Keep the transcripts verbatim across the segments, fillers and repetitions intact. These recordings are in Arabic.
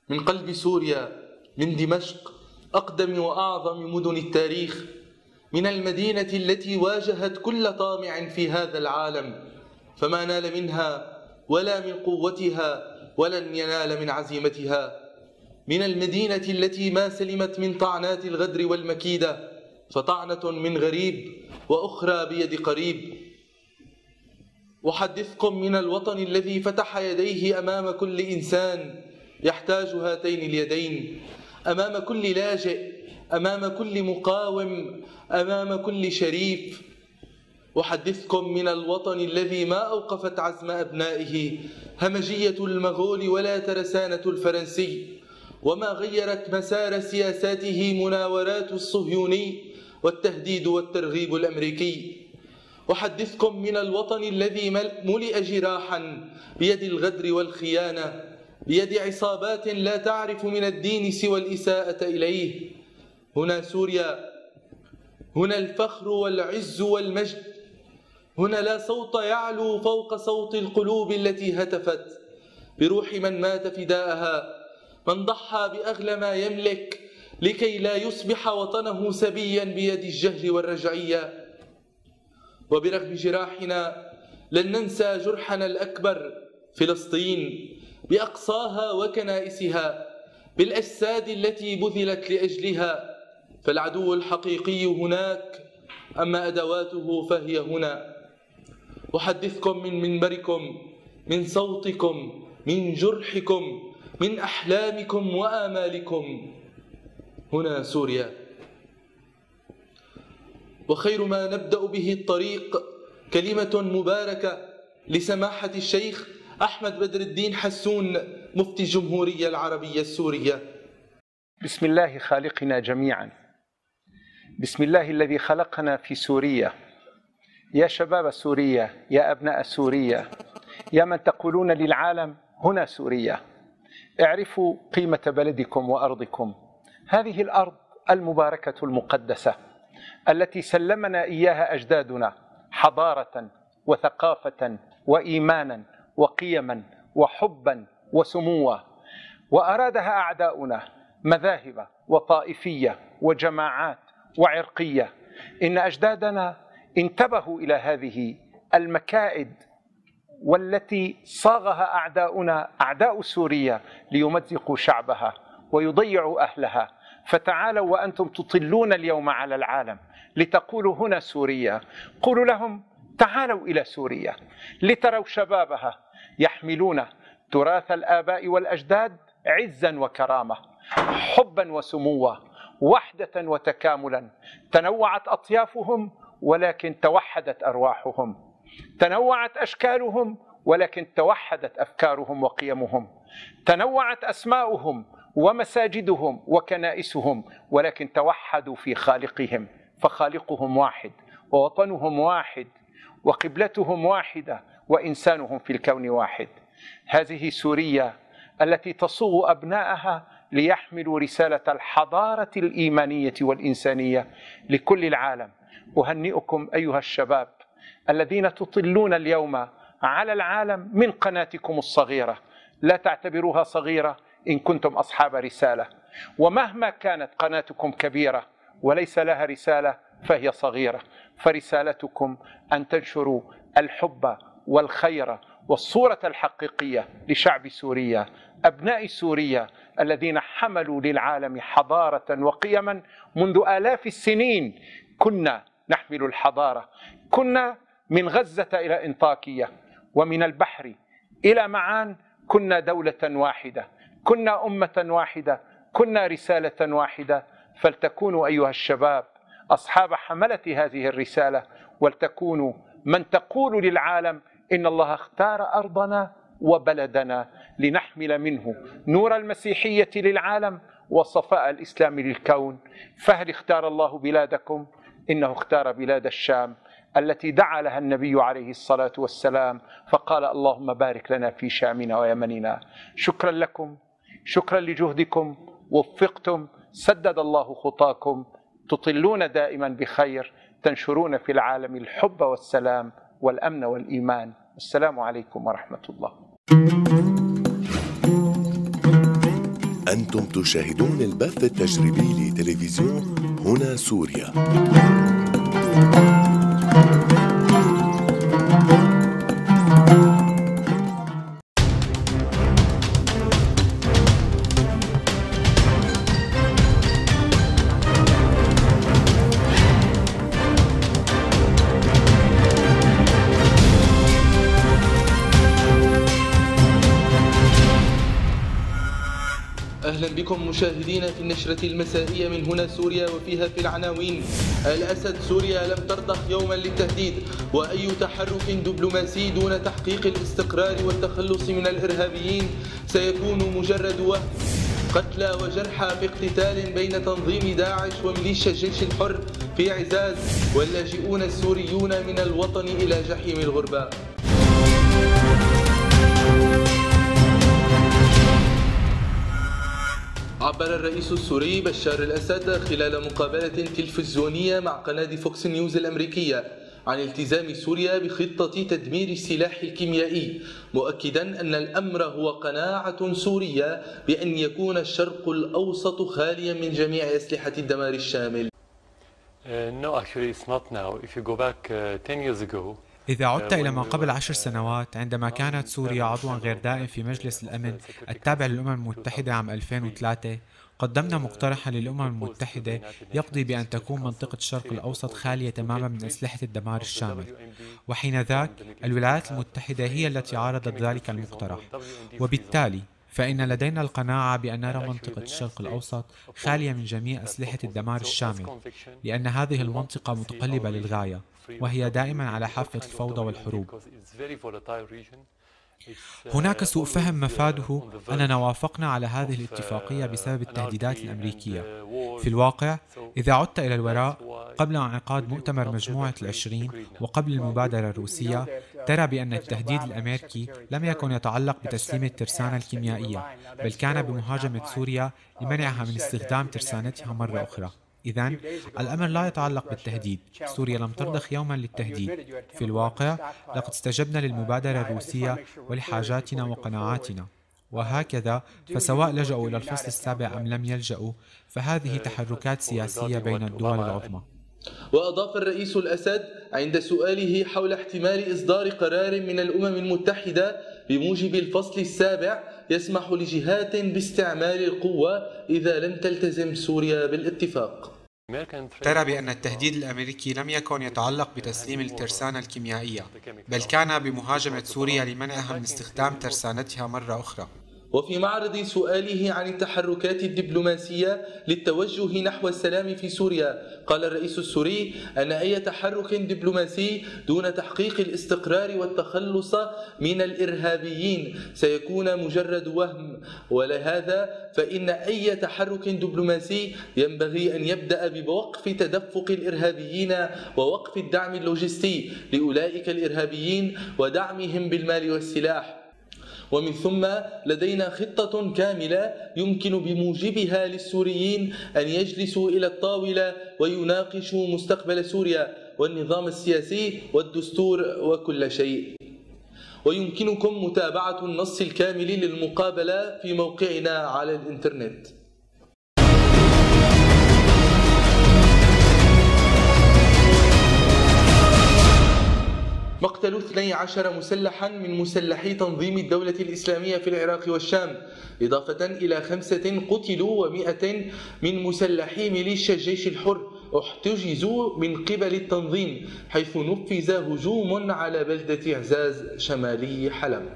من قلب سوريا، من دمشق، أقدم وأعظم مدن التاريخ، من المدينة التي واجهت كل طامع في هذا العالم فما نال منها ولا من قوتها ولن ينال من عزيمتها، من المدينة التي ما سلمت من طعنات الغدر والمكيدة، فطعنة من غريب وأخرى بيد قريب. أحدثكم من الوطن الذي فتح يديه أمام كل إنسان يحتاج هاتين اليدين، أمام كل لاجئ، أمام كل مقاوم، أمام كل شريف. أحدثكم من الوطن الذي ما أوقفت عزم أبنائه همجية المغول ولا ترسانة الفرنسي، وما غيرت مسار سياساته مناورات الصهيوني والتهديد والترغيب الأمريكي. أحدثكم من الوطن الذي ملئ جراحا بيد الغدر والخيانة، بيد عصابات لا تعرف من الدين سوى الإساءة إليه. هنا سوريا، هنا الفخر والعز والمجد، هنا لا صوت يعلو فوق صوت القلوب التي هتفت بروح من مات فداءها، من ضحى بأغلى ما يملك لكي لا يصبح وطنه سبيا بيد الجهل والرجعية. وبرغم جراحنا لن ننسى جرحنا الأكبر، فلسطين بأقصاها وكنائسها، بالأجساد التي بذلت لأجلها، فالعدو الحقيقي هناك أما أدواته فهي هنا. أحدثكم من منبركم، من صوتكم، من جرحكم، من أحلامكم وآمالكم، هنا سوريا. وخير ما نبدأ به الطريق كلمة مباركة لسماحة الشيخ أحمد بدر الدين حسون مفتي الجمهورية العربية السورية. بسم الله خالقنا جميعا، بسم الله الذي خلقنا في سوريا. يا شباب سوريا، يا أبناء سوريا، يا من تقولون للعالم هنا سوريا، اعرفوا قيمة بلدكم وأرضكم، هذه الأرض المباركة المقدسة التي سلمنا إياها أجدادنا حضارة وثقافة وإيمانا وقيما وحبا وسموا، وأرادها أعداؤنا مذاهب وطائفية وجماعات وعرقية. إن أجدادنا انتبهوا إلى هذه المكائد والتي صاغها أعداؤنا أعداء سوريا ليمزقوا شعبها ويضيعوا أهلها. فتعالوا وأنتم تطلون اليوم على العالم لتقولوا هنا سوريا، قولوا لهم تعالوا إلى سوريا لتروا شبابها يحملون تراث الآباء والأجداد عزا وكرامة، حبا وسموا، وحدة وتكاملا. تنوعت أطيافهم ولكن توحدت أرواحهم، تنوعت أشكالهم ولكن توحدت أفكارهم وقيمهم، تنوعت أسماؤهم ومساجدهم وكنائسهم ولكن توحدوا في خالقهم، فخالقهم واحد ووطنهم واحد وقبلتهم واحدة وإنسانهم في الكون واحد. هذه سوريا التي تصوغ أبناءها ليحملوا رسالة الحضارة الإيمانية والإنسانية لكل العالم. أهنئكم أيها الشباب الذين تطلون اليوم على العالم من قناتكم الصغيرة، لا تعتبروها صغيرة إن كنتم أصحاب رسالة، ومهما كانت قناتكم كبيرة وليس لها رسالة فهي صغيرة، فرسالتكم أن تنشروا الحب والخير والصورة الحقيقية لشعب سوريا، أبناء سوريا الذين حملوا للعالم حضارة وقيما منذ آلاف السنين. كنا نحمل الحضارة، كنا من غزة إلى إنطاكية ومن البحر إلى معان، كنا دولة واحدة، كنا أمة واحدة، كنا رسالة واحدة. فلتكونوا أيها الشباب أصحاب حملة هذه الرسالة، ولتكونوا من تقول للعالم إن الله اختار أرضنا وبلدنا لنحمل منه نور المسيحية للعالم وصفاء الإسلام للكون. فهل اختار الله بلادكم؟ إنه اختار بلاد الشام التي دعا لها النبي عليه الصلاة والسلام فقال اللهم بارك لنا في شامنا ويمننا. شكرا لكم، شكرا لجهدكم، وفقتم، سدد الله خطاكم، تطلون دائما بخير، تنشرون في العالم الحب والسلام والأمن والإيمان. السلام عليكم ورحمة الله. أنتم تشاهدون البث التجريبي لتلفزيون هنا سوريا. أهلا بكم مشاهدينا في النشرة المسائية من هنا سوريا، وفيها في العناوين: الأسد: سوريا لم ترضخ يوما للتهديد، وأي تحرك دبلوماسي دون تحقيق الاستقرار والتخلص من الإرهابيين سيكون مجرد وهم. قتلى وجرحى في اقتتال بين تنظيم داعش وميليشيا الجيش الحر في عزاز، واللاجئون السوريون من الوطن إلى جحيم الغرباء. عبر الرئيس السوري بشار الأسد خلال مقابلة تلفزيونية مع قناة فوكس نيوز الأمريكية عن التزام سوريا بخطة تدمير السلاح الكيميائي، مؤكدا أن الأمر هو قناعة سورية بأن يكون الشرق الأوسط خاليا من جميع أسلحة الدمار الشامل. No, actually it's not now. If you go back uh, ten years ago. إذا عدت إلى ما قبل عشر سنوات عندما كانت سوريا عضوا غير دائم في مجلس الأمن التابع للأمم المتحدة عام ألفين وثلاثة، قدمنا مقترحا للأمم المتحدة يقضي بأن تكون منطقة الشرق الأوسط خالية تماما من أسلحة الدمار الشامل، وحينذاك الولايات المتحدة هي التي عارضت ذلك المقترح، وبالتالي فإن لدينا القناعة بأن نرى منطقة الشرق الأوسط خالية من جميع أسلحة الدمار الشامل، لأن هذه المنطقة متقلبة للغاية، وهي دائما على حافة الفوضى والحروب. هناك سوء فهم مفاده أننا وافقنا على هذه الاتفاقية بسبب التهديدات الأمريكية. في الواقع إذا عدت إلى الوراء قبل انعقاد مؤتمر مجموعة العشرين وقبل المبادرة الروسية، ترى بأن التهديد الأمريكي لم يكن يتعلق بتسليم الترسانة الكيميائية، بل كان بمهاجمة سوريا لمنعها من استخدام ترسانتها مرة أخرى. إذن الأمر لا يتعلق بالتهديد، سوريا لم ترضخ يوما للتهديد. في الواقع لقد استجبنا للمبادرة الروسية ولحاجاتنا وقناعاتنا، وهكذا فسواء لجأوا إلى الفصل السابع أم لم يلجأوا فهذه تحركات سياسية بين الدول العظمى. وأضاف الرئيس الأسد عند سؤاله حول احتمال إصدار قرار من الأمم المتحدة بموجب الفصل السابع يسمح لجهات باستعمال القوة إذا لم تلتزم سوريا بالاتفاق. ترى بأن التهديد الأمريكي لم يكن يتعلق بتسليم الترسانة الكيميائية، بل كان بمهاجمة سوريا لمنعها من استخدام ترسانتها مرة أخرى. وفي معرض سؤاله عن التحركات الدبلوماسية للتوجه نحو السلام في سوريا، قال الرئيس السوري أن أي تحرك دبلوماسي دون تحقيق الاستقرار والتخلص من الإرهابيين سيكون مجرد وهم، ولهذا فإن أي تحرك دبلوماسي ينبغي أن يبدأ بوقف تدفق الإرهابيين ووقف الدعم اللوجستي لأولئك الإرهابيين ودعمهم بالمال والسلاح. ومن ثم لدينا خطة كاملة يمكن بموجبها للسوريين أن يجلسوا إلى الطاولة ويناقشوا مستقبل سوريا والنظام السياسي والدستور وكل شيء. ويمكنكم متابعة النص الكامل للمقابلة في موقعنا على الإنترنت. مقتل اثني عشر مسلحا من مسلحي تنظيم الدولة الإسلامية في العراق والشام، إضافة إلى خمسة قتلوا ومئة من مسلحي ميليشيا الجيش الحر احتجزوا من قبل التنظيم، حيث نفذ هجوم على بلدة عزاز شمالي حلب.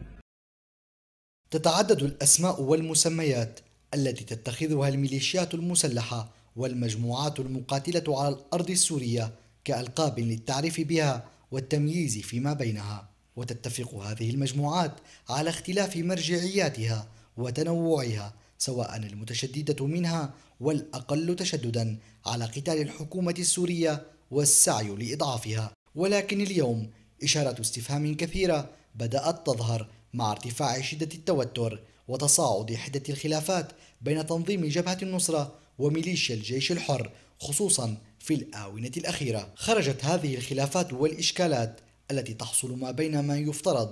تتعدد الأسماء والمسميات التي تتخذها الميليشيات المسلحة والمجموعات المقاتلة على الأرض السورية كألقاب للتعريف بها والتمييز فيما بينها، وتتفق هذه المجموعات على اختلاف مرجعياتها وتنوعها، سواء المتشددة منها والأقل تشددا، على قتال الحكومة السورية والسعي لإضعافها. ولكن اليوم إشارة استفهام كثيرة بدأت تظهر مع ارتفاع شدة التوتر وتصاعد حدة الخلافات بين تنظيم جبهة النصرة وميليشيا الجيش الحر، خصوصا في الآونة الأخيرة. خرجت هذه الخلافات والإشكالات التي تحصل ما بين ما يفترض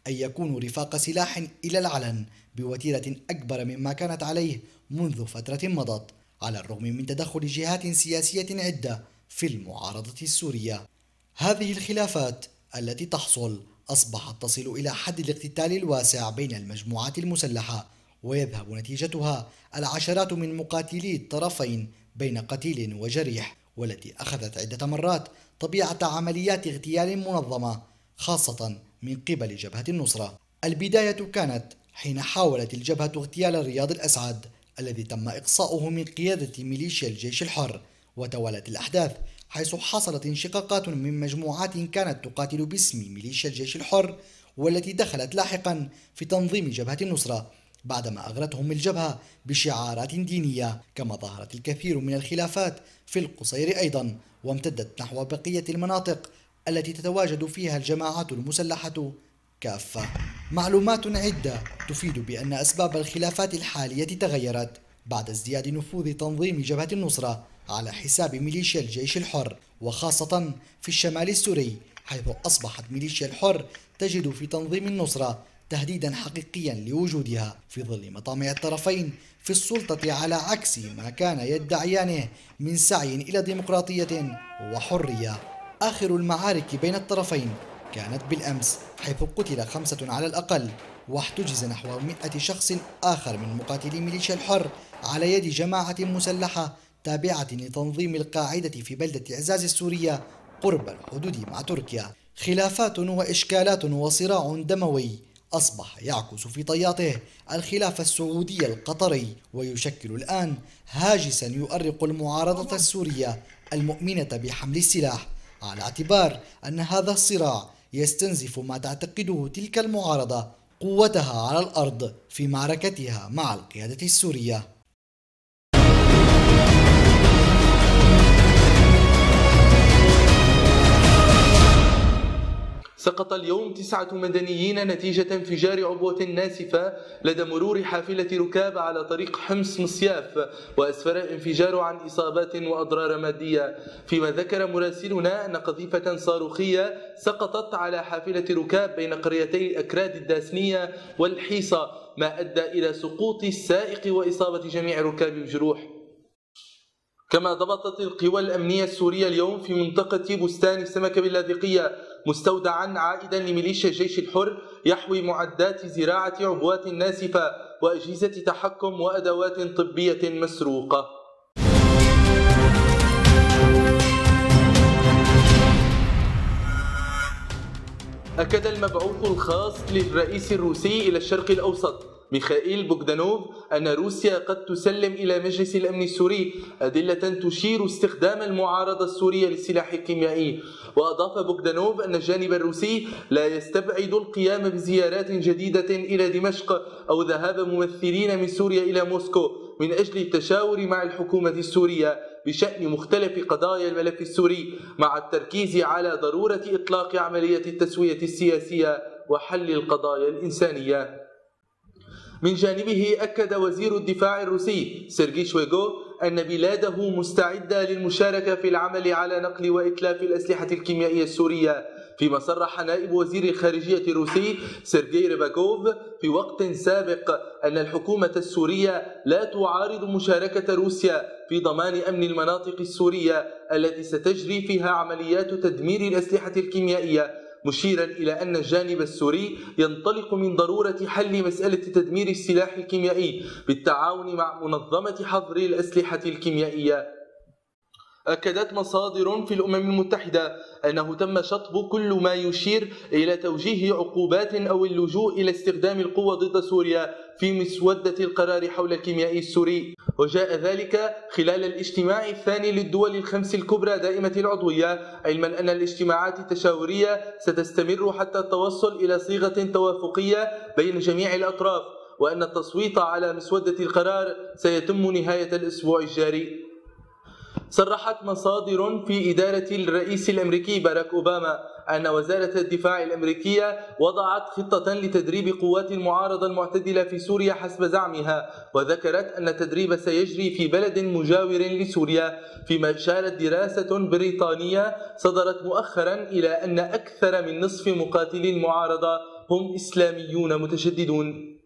أن يكونوا رفاق سلاح إلى العلن بوتيرة أكبر مما كانت عليه منذ فترة مضت، على الرغم من تدخل جهات سياسية عدة في المعارضة السورية. هذه الخلافات التي تحصل أصبحت تصل إلى حد الاقتتال الواسع بين المجموعات المسلحة، ويذهب نتيجتها العشرات من مقاتلي الطرفين بين قتيل وجريح، والتي أخذت عدة مرات طبيعة عمليات اغتيال منظمة خاصة من قبل جبهة النصرة. البداية كانت حين حاولت الجبهة اغتيال رياض الأسعد الذي تم إقصاؤه من قيادة ميليشيا الجيش الحر، وتوالت الأحداث حيث حصلت انشقاقات من مجموعات كانت تقاتل باسم ميليشيا الجيش الحر، والتي دخلت لاحقا في تنظيم جبهة النصرة بعدما أغرتهم الجبهة بشعارات دينية. كما ظهرت الكثير من الخلافات في القصير أيضا، وامتدت نحو بقية المناطق التي تتواجد فيها الجماعات المسلحة كافة. معلومات عدة تفيد بأن أسباب الخلافات الحالية تغيرت بعد ازدياد نفوذ تنظيم جبهة النصرة على حساب ميليشيا الجيش الحر، وخاصة في الشمال السوري، حيث أصبحت ميليشيا الحر تجد في تنظيم النصرة تهديدا حقيقيا لوجودها في ظل مطامع الطرفين في السلطة، على عكس ما كان يدعيانه من سعي إلى ديمقراطية وحرية. آخر المعارك بين الطرفين كانت بالأمس، حيث قتل خمسة على الأقل، واحتجز نحو مئة شخص آخر من مقاتلي ميليشيا الحر على يد جماعة مسلحة تابعة لتنظيم القاعدة في بلدة عزاز السورية قرب الحدود مع تركيا. خلافات وإشكالات وصراع دموي أصبح يعكس في طياته الخلاف السعودي القطري، ويشكل الآن هاجسا يؤرق المعارضة السورية المؤمنة بحمل السلاح، على اعتبار أن هذا الصراع يستنزف ما تعتقده تلك المعارضة قوتها على الأرض في معركتها مع القيادة السورية. سقط اليوم تسعة مدنيين نتيجة انفجار عبوة ناسفة لدى مرور حافلة ركاب على طريق حمص مصياف، وأسفر الانفجار عن إصابات وأضرار مادية، فيما ذكر مراسلنا أن قذيفة صاروخية سقطت على حافلة ركاب بين قريتي أكراد الداسنية والحيصة، ما أدى إلى سقوط السائق وإصابة جميع الركاب بجروح. كما ضبطت القوى الأمنية السورية اليوم في منطقة بستان السمكة باللاذقية مستودعا عائدا لميليشيا الجيش الحر يحوي معدات زراعة عبوات ناسفة وأجهزة تحكم وأدوات طبية مسروقة. أكد المبعوث الخاص للرئيس الروسي إلى الشرق الأوسط ميخائيل بوغدانوف أن روسيا قد تسلم إلى مجلس الأمن السوري أدلة تشير استخدام المعارضة السورية للسلاح الكيميائي. وأضاف بوغدانوف أن الجانب الروسي لا يستبعد القيام بزيارات جديدة إلى دمشق أو ذهاب ممثلين من سوريا إلى موسكو من أجل التشاور مع الحكومة السورية بشأن مختلف قضايا الملف السوري، مع التركيز على ضرورة إطلاق عملية التسوية السياسية وحل القضايا الإنسانية. من جانبه أكد وزير الدفاع الروسي سيرجي شويغو أن بلاده مستعدة للمشاركة في العمل على نقل وإتلاف الأسلحة الكيميائية السورية، فيما صرح نائب وزير الخارجية الروسي سيرجي ريباكوف في وقت سابق أن الحكومة السورية لا تعارض مشاركة روسيا في ضمان أمن المناطق السورية التي ستجري فيها عمليات تدمير الأسلحة الكيميائية، مشيرا إلى أن الجانب السوري ينطلق من ضرورة حل مسألة تدمير السلاح الكيميائي بالتعاون مع منظمة حظر الأسلحة الكيميائية. أكدت مصادر في الأمم المتحدة أنه تم شطب كل ما يشير إلى توجيه عقوبات أو اللجوء إلى استخدام القوة ضد سوريا في مسودة القرار حول الكيميائي السوري، وجاء ذلك خلال الاجتماع الثاني للدول الخمس الكبرى دائمة العضوية، علما أن الاجتماعات التشاورية ستستمر حتى التوصل إلى صيغة توافقية بين جميع الأطراف، وأن التصويت على مسودة القرار سيتم نهاية الأسبوع الجاري. صرحت مصادر في إدارة الرئيس الأمريكي باراك أوباما أن وزارة الدفاع الأمريكية وضعت خطة لتدريب قوات المعارضة المعتدلة في سوريا حسب زعمها، وذكرت أن التدريب سيجري في بلد مجاور لسوريا، فيما أشارت دراسة بريطانية صدرت مؤخرا إلى أن أكثر من نصف مقاتلي المعارضة هم إسلاميون متشددون.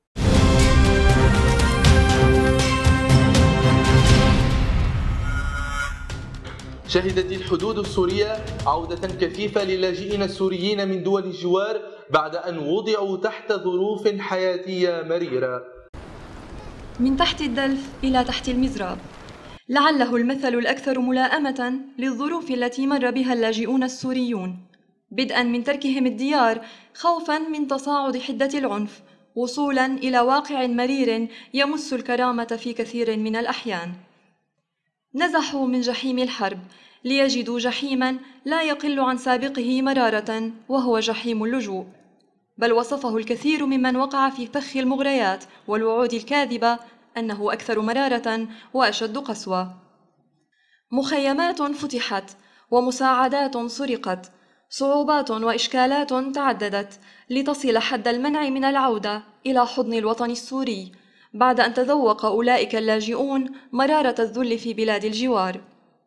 شهدت الحدود السورية عودة كثيفة للاجئين السوريين من دول الجوار بعد أن وضعوا تحت ظروف حياتية مريرة. من تحت الدلف إلى تحت المزراب، لعله المثل الأكثر ملائمة للظروف التي مر بها اللاجئون السوريون، بدءا من تركهم الديار خوفا من تصاعد حدة العنف، وصولا إلى واقع مرير يمس الكرامة في كثير من الأحيان. نزحوا من جحيم الحرب ليجدوا جحيما لا يقل عن سابقه مرارة، وهو جحيم اللجوء، بل وصفه الكثير ممن وقع في فخ المغريات والوعود الكاذبة أنه أكثر مرارة وأشد قسوة. مخيمات فتحت ومساعدات سرقت، صعوبات وإشكالات تعددت لتصل حد المنع من العودة إلى حضن الوطن السوري، بعد أن تذوق أولئك اللاجئون مرارة الذل في بلاد الجوار.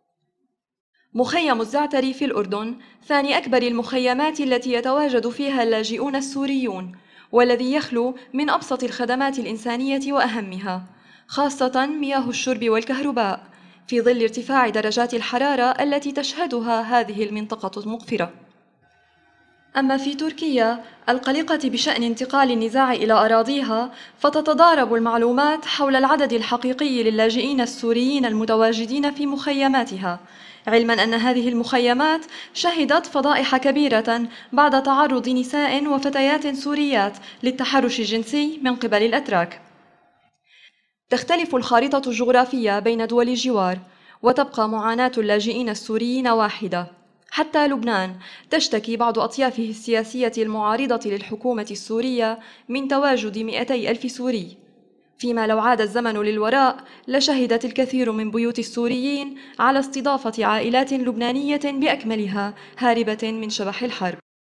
مخيم الزعتري في الأردن ثاني أكبر المخيمات التي يتواجد فيها اللاجئون السوريون، والذي يخلو من أبسط الخدمات الإنسانية وأهمها، خاصة مياه الشرب والكهرباء، في ظل ارتفاع درجات الحرارة التي تشهدها هذه المنطقة المقفرة. أما في تركيا القلقة بشأن انتقال النزاع إلى أراضيها، فتتضارب المعلومات حول العدد الحقيقي للاجئين السوريين المتواجدين في مخيماتها، علما أن هذه المخيمات شهدت فضائح كبيرة بعد تعرض نساء وفتيات سوريات للتحرش الجنسي من قبل الأتراك. تختلف الخارطة الجغرافية بين دول الجوار، وتبقى معاناة اللاجئين السوريين واحدة. حتى لبنان تشتكي بعض أطيافه السياسية المعارضة للحكومة السورية من تواجد مئتي ألف سوري، فيما لو عاد الزمن للوراء لشهدت الكثير من بيوت السوريين على استضافة عائلات لبنانية بأكملها هاربة من شبح الحرب.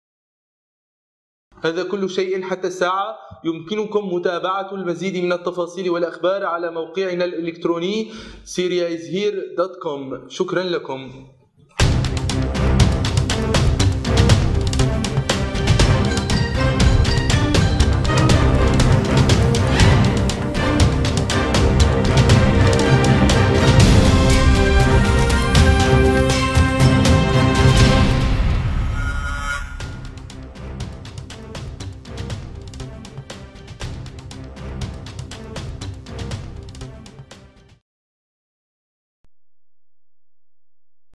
هذا كل شيء حتى الساعة. يمكنكم متابعة المزيد من التفاصيل والأخبار على موقعنا الإلكتروني سوريا إز هير دوت كوم. شكرا لكم.